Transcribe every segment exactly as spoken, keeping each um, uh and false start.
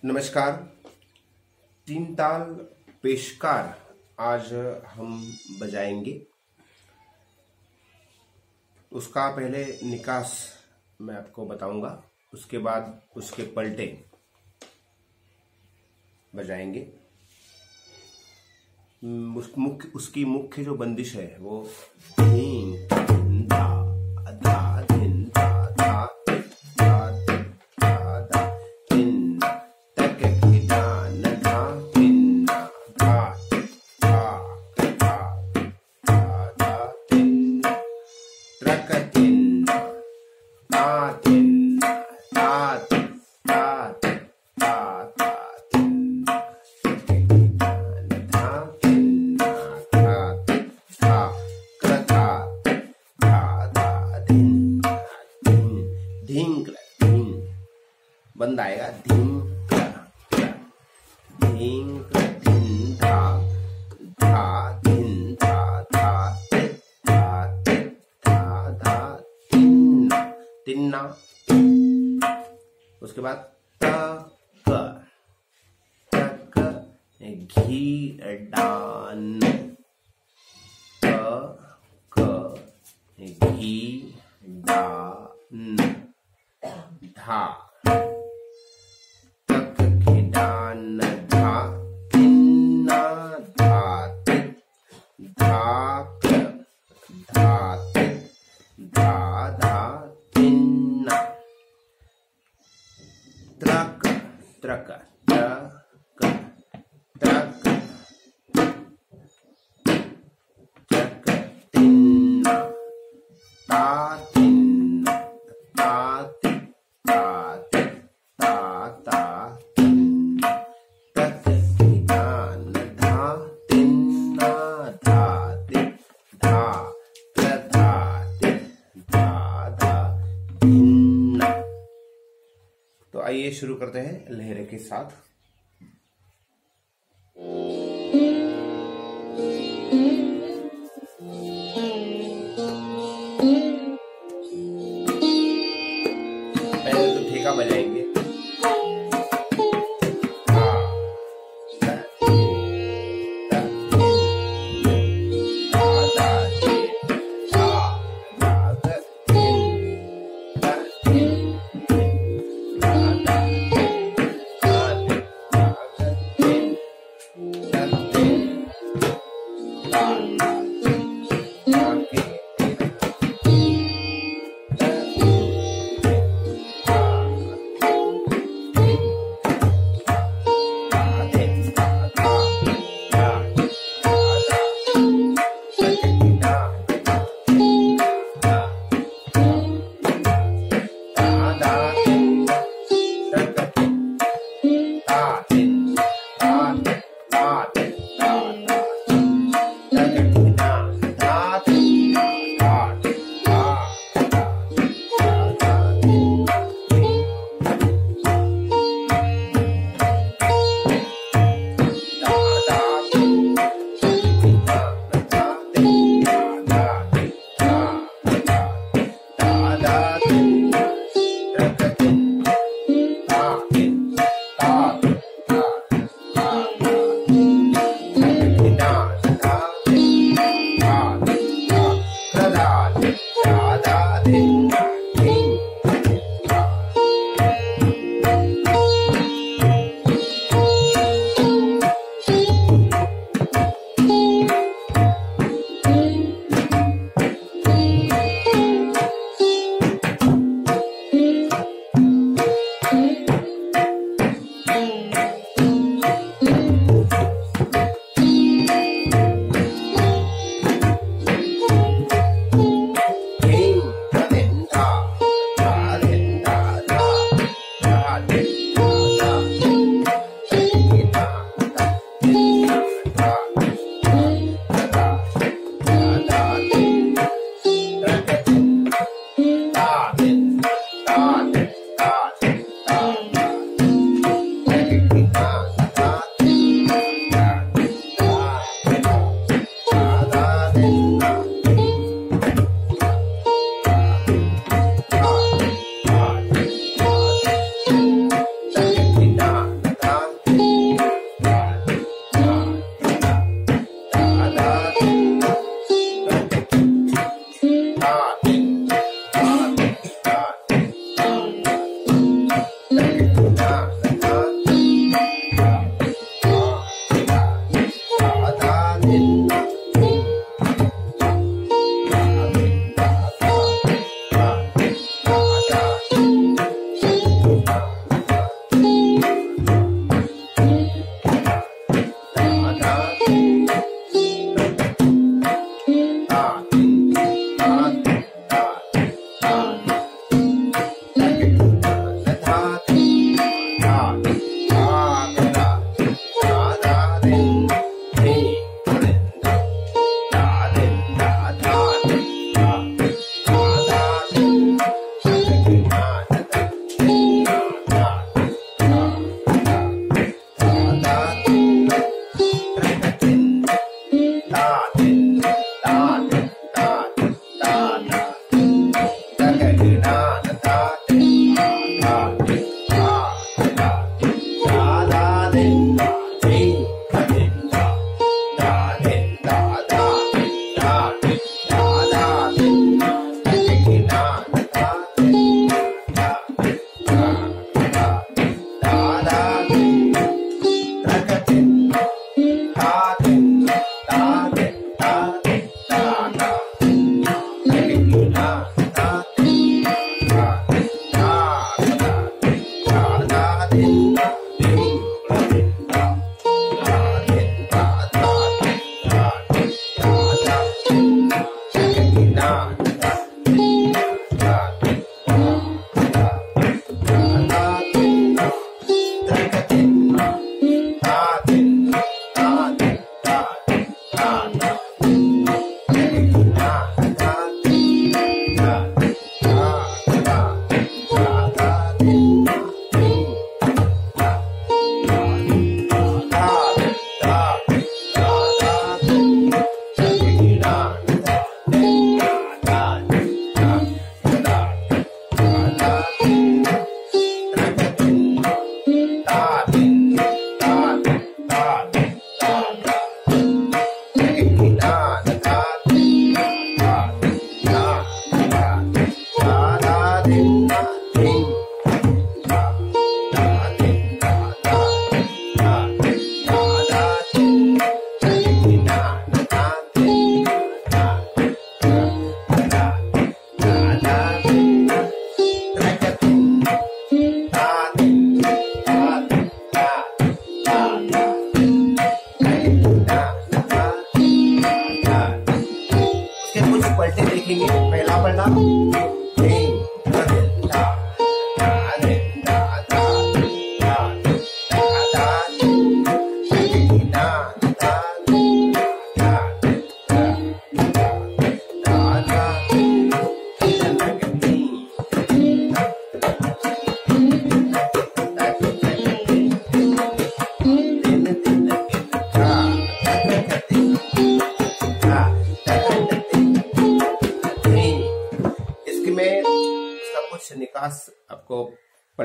नमस्कार। तीन ताल पेशकार आज हम बजाएंगे। उसका पहले निकास मैं आपको बताऊंगा, उसके बाद उसके पलटे बजाएंगे। उस मुख्य उसकी मुख्य जो बंदिश है वो धीं, धा, धा, धिन, धा, धा, धा, धा, धा, धिन, तक, धा, न, धा, धिन, धा, धा, धा, धा, धा, धिन, त्रक, धिन, धा, धिन, धा, धा, धा, धा, धिन, धिंक बंद आएगा। धिंक धिंक धिन धा धा धिन धा धा धा धा धा तिन्ना तिन्ना। उसके बाद तक तक घी डान तक घी डान धा तक घिडान धा तिन्ना धा तिक धाक धा तिक धा धा तिन्ना। त्रक त्रक त्रक त्रक त्रक तिन्ना ता तिन्ना ता तिक ता तिक ता ता तिन्ना। तक घिडान धा तिन्ना धा तिक धा त्र धा तिक धा धा धिन्ना। तो आइए शुरू करते हैं लहरे के साथ। पहले तो ठेका बजाएंगे।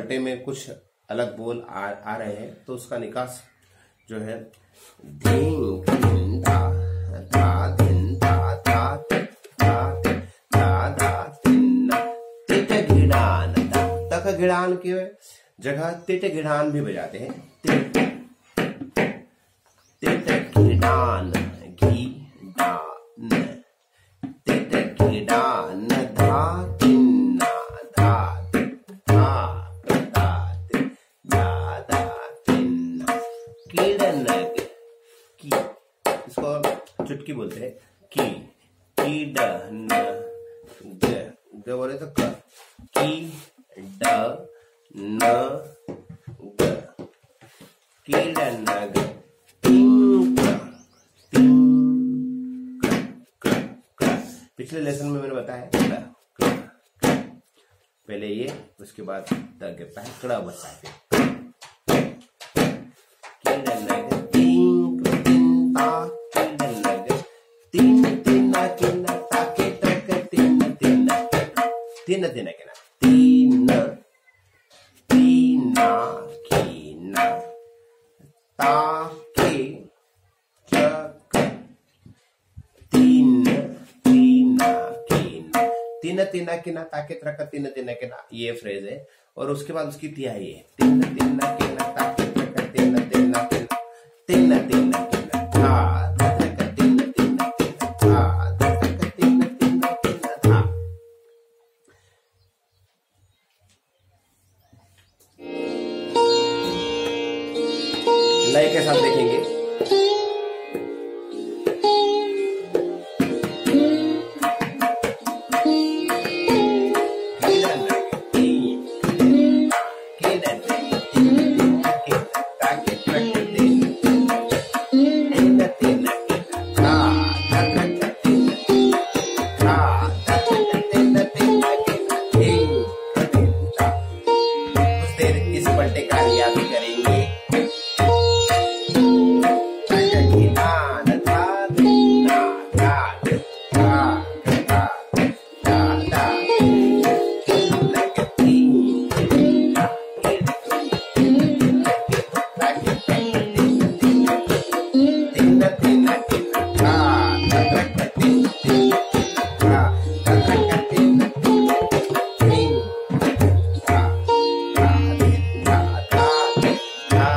पलटे में कुछ अलग बोल आ, आ रहे हैं तो उसका निकास जो है धीं धीं धा धा धिन धा धा धा धा धा धिन तिट घिड़ान धा। तक घिड़ान की जगह तिट घिड़ान भी बजाते हैं। तिट तिट घिड़ान घी डान तिट घिड़ान धा धिन धा धा धा धा धा धिन कीड़नग की, इसको चुटकी बोलते हैं। की कीड न ग ग बोले तो क की ड न ग कीड़नग तिंग तिंग क क। पिछले लेसन में मैंने बताया क क पहले ये, उसके बाद द गिरता है, कड़ा बसता है। कीड़नग तिंग तिन ता कीड़नग तीन तीन तीन ताके तक तीन तीन तीन तीन के ना तीन तीना कीना ताके चक तीन तीना कीना तीन तीना कीना ताके तक तीन तीन के ना, ये फ्रेज है। और उसके बाद उसकी तिहाई है तीन तीन कीना ताके तक तीन तीन कीना तीन तीन कीना था लय के साथ देखेंगे। इस पलटे का रियाज करेंगे। धा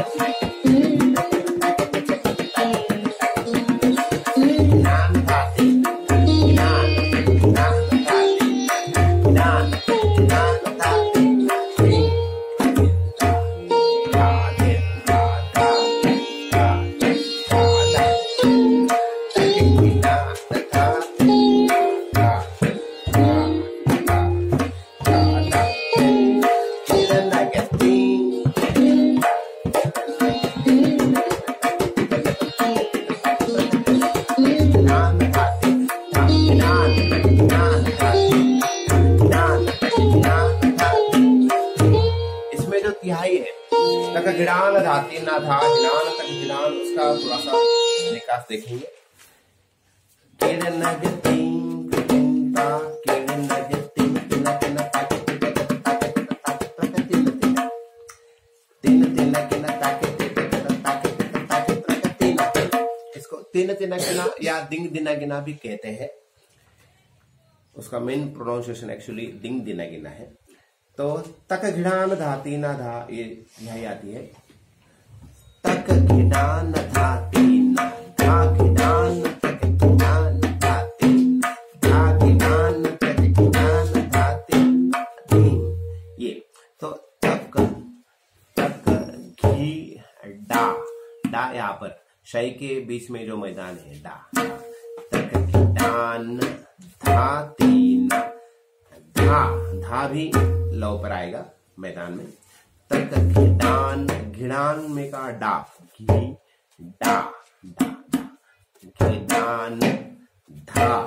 तिहाई है, तक गिड़ान धाती ना था गिड़ान तक गिड़ान, उसका थोड़ा सा निकास देखेंगे। इसको तीन तिना गिना या दिंग दिना गिना भी कहते हैं। उसका मेन प्रोनाउंसिएशन एक्चुअली दिंग दिना गिना है। तो तक घिड़ान धाती ना धा, ये यही आती है। तक घिड़ान धाती ना धा घिड़ान तक घिड़ान धाती धा घिड़ान तक घिड़ान धाती ये। तो तक तक घी डा डा यहाँ पर शय के बीच में जो मैदान है डा, तक घिड़ान धाती ना धा धा भी लव पर आएगा मैदान में। तक घिड़ान घिड़ान में का डा घी डा डा घिड़ान धा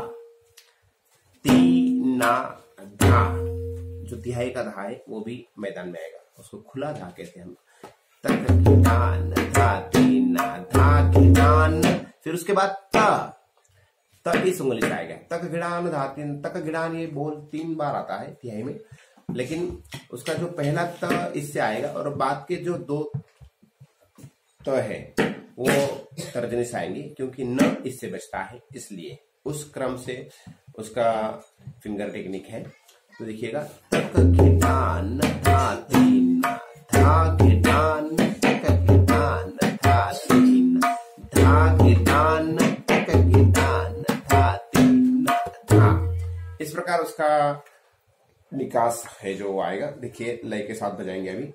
ती ना धा, जो तिहाई का धा है वो भी मैदान में आएगा, उसको खुला धा कहते हैं हम। तक घिड़ान धा ती ना धा घिड़ान, फिर उसके बाद त त इस उंगली से आएगा। तक घिड़ान धाती तक घिड़ान, ये बोल तीन बार आता है तिहाई में, लेकिन उसका जो पहला त इससे आएगा और बाद के जो दो त है वो तर्जनी से आएंगे, क्योंकि न इससे बचता है, इसलिए उस क्रम से उसका फिंगर टेक्निक है। तो देखिएगा तक घिड़ान धाती ना धा घिड़ान तक घिड़ान धाती ना धा घिड़ान तक घिड़ान धाती ना धा। इस प्रकार उसका निकास है जो आएगा। देखिए लय के साथ बजाएंगे अभी।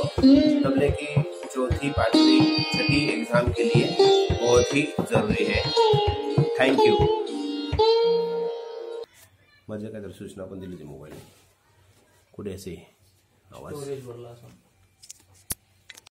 तबले की चौथी पांचवी छठी एग्जाम के लिए बहुत ही जरूरी है। Thank you. माझ्या काहीतरी सूचना पण दिली ती मोबाईल कुठे असे आवाज